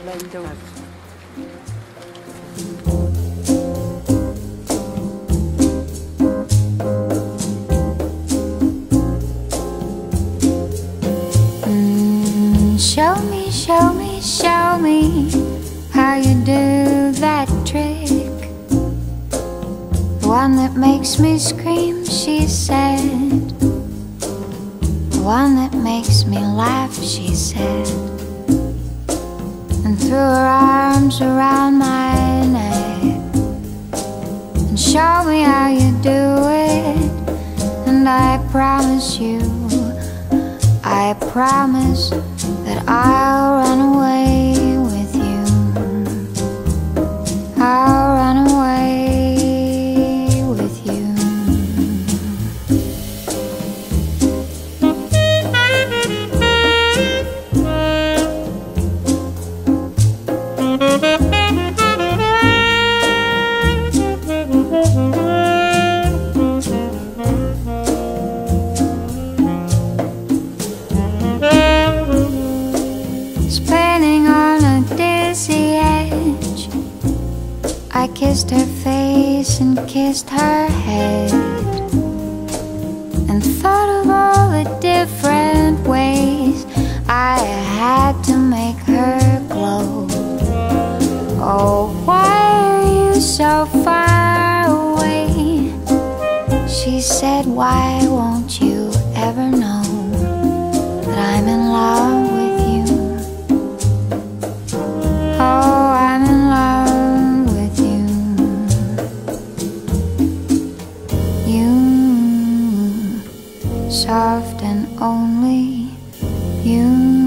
Show me, show me, show me how you do that trick. The one that makes me scream, she said. The one that makes me laugh, she said. And threw her arms around my neck. And show me how you do it. And I promise you, I promise that I'll run away with you. I'll run away with you. I kissed her face and kissed her head, and thought of all the different ways I had to make her glow. Oh, why are you so far away? She said, why won't you ever know that I'm in love with you? Oh, I'm in love. Soft and only you,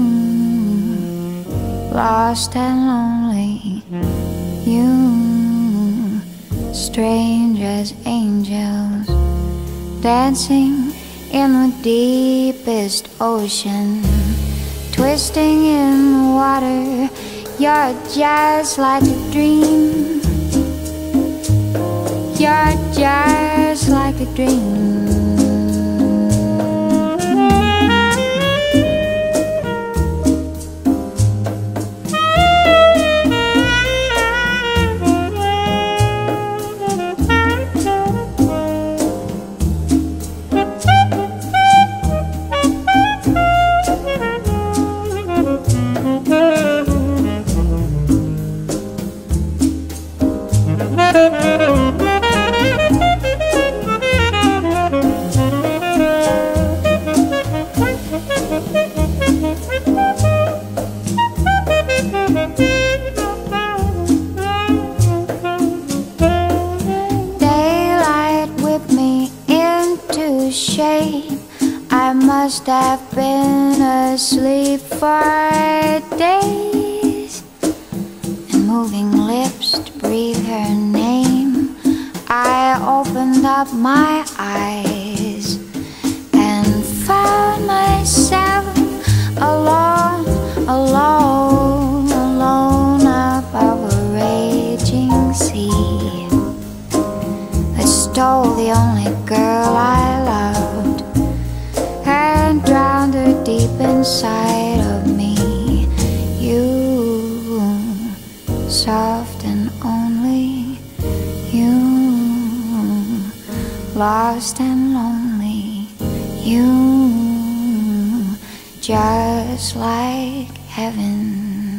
lost and lonely you, strange as angels dancing in the deepest ocean, twisting in the water. You're just like a dream. You're just like a dream. Daylight whipped me into shape. I must have been asleep for days, and moving lips to breathe her name. I opened up my eyes and found myself alone, alone, alone above a raging sea that stole the only girl I loved and drowned her deep inside of me. You, soft and only you, lost and lonely you, just like heaven.